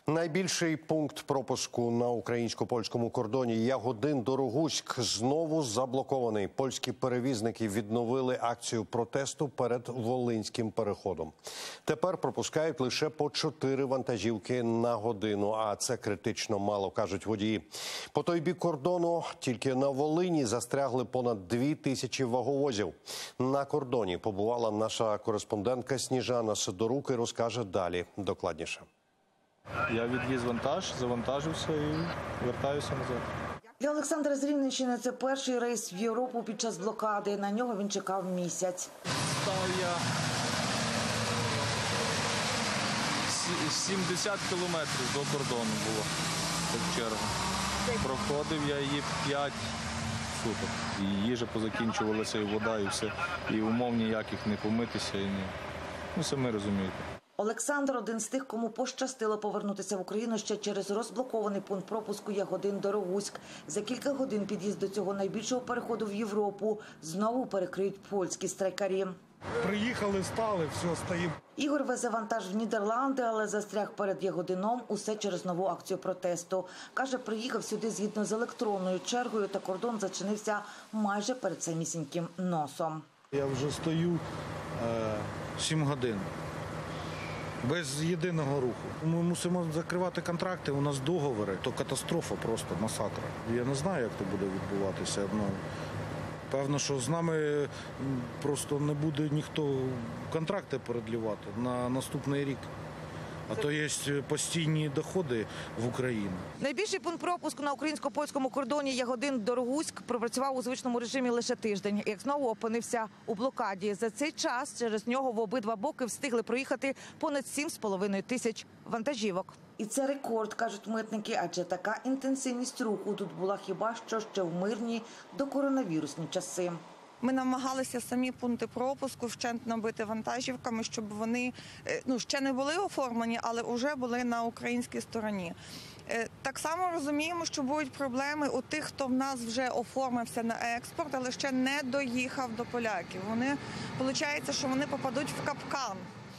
Найбільший пункт пропуску на українсько-польському кордоні Ягодин-Дорогуськ знову заблокований. Польські перевізники відновили акцію протесту перед Волинським переходом. Тепер пропускають лише по 4 вантажівки на годину, а це критично мало, кажуть водії. По той бік кордону тільки на Волині застрягли понад 2000 ваговозів. На кордоні побувала наша кореспондентка Сніжана Сидорук і розкаже далі докладніше. Я відвіз вантаж, завантажився і вертаюся назад. Для Олександра з Рівненщини це перший рейс в Європу під час блокади. На нього він чекав місяць. Став я 70 кілометрів до кордону було в чергу. Проходив я її 5 суток. І їжа позакінчувалася, і вода, і все. І умов ніяких не помитися. І не... Ну, самі розумієте. Олександр – один з тих, кому пощастило повернутися в Україну ще через розблокований пункт пропуску Ягодин-Дорогуськ. За кілька годин під'їзд до цього найбільшого переходу в Європу знову перекриють польські страйкарі. Приїхали, стали, все, стоїмо. Ігор везе вантаж в Нідерланди, але застряг перед Ягодином усе через нову акцію протесту. Каже, приїхав сюди згідно з електронною чергою, та кордон зачинився майже перед самісіньким носом. Я вже стою 7 годин. Без єдиного руху. Ми мусимо закривати контракти, у нас договори. То катастрофа, просто масакр. Я не знаю, як це буде відбуватися. Певно, що з нами просто не буде ніхто контракти продлівати на наступний рік. А то є постійні доходи в Україну. Найбільший пункт пропуску на українсько-польському кордоні Ягодин-Дорогуськ пропрацював у звичному режимі лише тиждень, як знову опинився у блокаді. За цей час через нього в обидва боки встигли проїхати понад 7,5 тисяч вантажівок. І це рекорд, кажуть митники, адже така інтенсивність руху тут була хіба що ще в мирні докоронавірусні часи. Ми намагалися самі пункти пропуску вщент набити вантажівками, щоб вони ще не були оформлені, але вже були на українській стороні. Так само розуміємо, що будуть проблеми у тих, хто в нас вже оформився на експорт, але ще не доїхав до поляків. Виходить, що вони попадуть в капкан,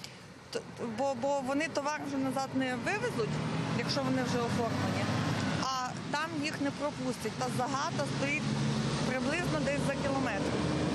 бо вони товар вже назад не вивезуть, якщо вони вже оформлені, а там їх не пропустять. Та загата стоїть приблизно десь за кілометр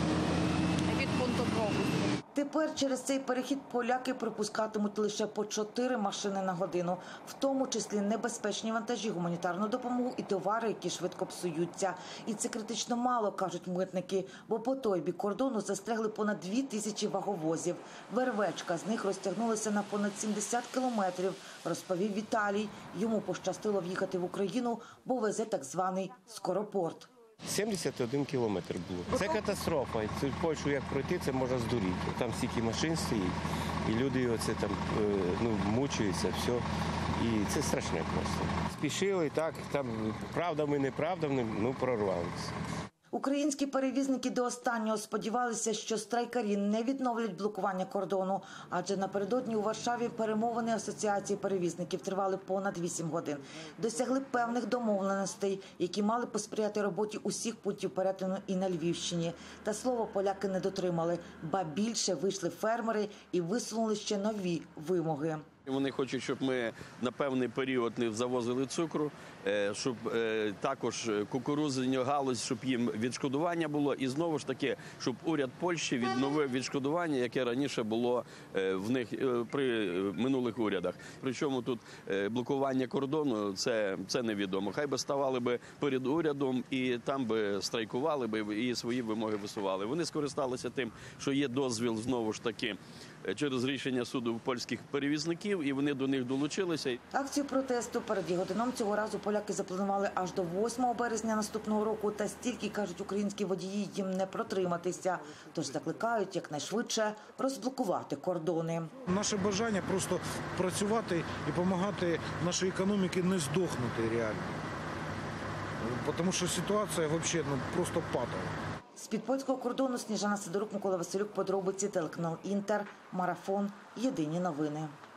від пункту пропуску. Тепер через цей перехід поляки пропускатимуть лише по 4 машини на годину, в тому числі небезпечні вантажі, гуманітарну допомогу і товари, які швидко псуються. І це критично мало, кажуть митники, бо по той бік кордону застрягли понад 2000 ваговозів. Вервечка з них розтягнулася на понад 70 кілометрів, розповів Віталій. Йому пощастило в'їхати в Україну, бо везе так званий скоропорт. 71 кілометр було. Це катастрофа. Цю Польщу як пройти, це можна здуріти. Там стільки машин стоїть, і люди оце там мучаються, все. І це страшне просто. Спішили, так, там правдами, неправдами, прорвалися. Українські перевізники до останнього сподівалися, що страйкарі не відновлять блокування кордону, адже напередодні у Варшаві перемовини Асоціації перевізників тривали понад 8 годин. Досягли певних домовленостей, які мали посприяти роботі усіх пунктів перетину і на Львівщині. Та слово поляки не дотримали, ба більше вийшли фермери і висунули ще нові вимоги. Вони хочуть, щоб ми на певний період не завозили цукру, щоб також кукурудзяну галузь, щоб їм відшкодування було. І знову ж таки, щоб уряд Польщі відновив відшкодування, яке раніше було в них при минулих урядах. Причому тут блокування кордону – це невідомо. Хай би ставали би перед урядом і там би страйкували би і свої вимоги висували. Вони скористалися тим, що є дозвіл знову ж таки через рішення суду польських перевізників, і вони до них долучилися. Акцію протесту перед Ягодином цього разу поляки запланували аж до 8 березня наступного року, та стільки, кажуть українські водії, їм не протриматися. Тож закликають якнайшвидше розблокувати кордони. Наше бажання просто працювати і допомагати нашій економіці не здохнути реально. Тому що ситуація взагалі просто патова. З-під польського кордону Сніжана Сидорук, Микола Василюк, подробиці, телеканал Інтер, Марафон, Єдині новини.